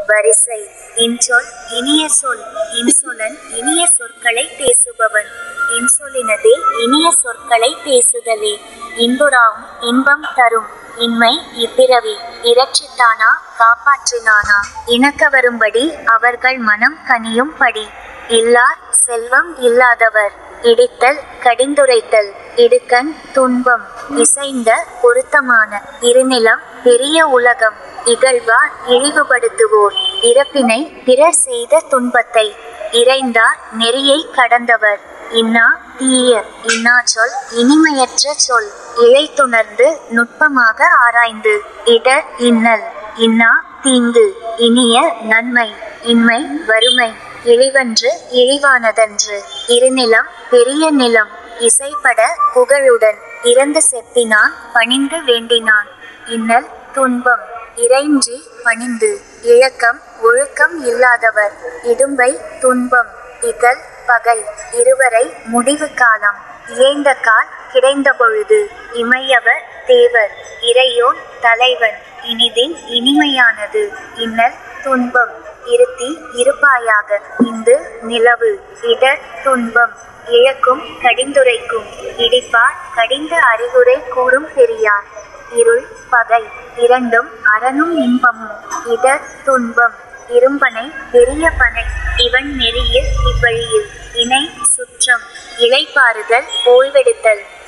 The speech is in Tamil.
வரிசை. இன்சொல் இனிய சொல். இன்சொலன் இனிய சொற்களை பேசுபவன். இன்சொலினதே இனிய சொற்களை பேசுதலே. இன்புறாவும் இன்பம் தரும். இன்மை இப்பிறவி இரட்சித்தானா காப்பாற்றினானா. இணக்க வரும்படி அவர்கள் மனம் கனியும் படி. இல்லார் செல்வம் இல்லாதவர். இடித்தல் கடிந்துரைத்தல். இடுக்கண் துன்பம். இசைந்த பொருத்தமான. இருநிலம் பெரிய உலகம். இகழ்வார் இழிவுபடுத்துவோர். இறப்பினை பிறர் செய்த துன்பத்தை. இறைந்தார் நெறியை கடந்தவர். இன்னா தீய. இன்னா சொல் இனிமையற்ற சொல். இழைத்துணர்ந்து நுட்பமாக ஆராய்ந்து. இடர் இன்னல். இன்னா தீங்கு. இனிய நன்மை. இன்மை வறுமை. இழிவன்று இழிவானதன்று. இருநிலம் பெரிய நிலம். இசைப்பட புகழுடன். இறந்து செப்பினான் பணிந்து வேண்டினான். இன்னல் துன்பம். இறைஞ்சி பணிந்து. இழக்கம் ஒழுக்கம் இல்லாதவர். இடும்பை துன்பம். இகல் பகை. இருவரை முடிவு காலம். இயைந்த கால் கிடைந்த பொழுது. இமையவர் தேவர். இறையோன் தலைவன். இனிதின் இனிமையானது. இன்னல் துன்பம். இருத்தி இருப்பாயாக. இந்து நிலவு. இடர் துன்பம். இழக்கும் கடிந்துரைக்கும். இடிப்பார் கடிந்து அறிவுரை கூறும் பெரியார். இருள் பகை. இரண்டும் அரணும் இன்பமும். இடர் துன்பம். இரும்பனை பெரிய பனை. இவன் நெறியில் இவ்வழியில். இணை சுற்றம். இளைப்பாறுதல் ஓய்வெடுத்தல்.